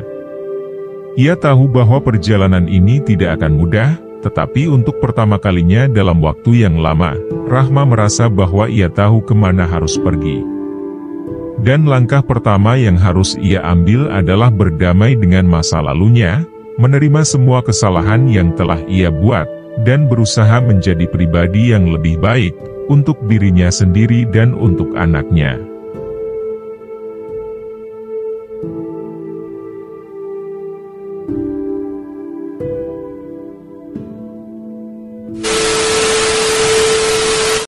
Ia tahu bahwa perjalanan ini tidak akan mudah, tetapi untuk pertama kalinya dalam waktu yang lama, Rahma merasa bahwa ia tahu kemana harus pergi. Dan langkah pertama yang harus ia ambil adalah berdamai dengan masa lalunya, menerima semua kesalahan yang telah ia buat, dan berusaha menjadi pribadi yang lebih baik, untuk dirinya sendiri dan untuk anaknya.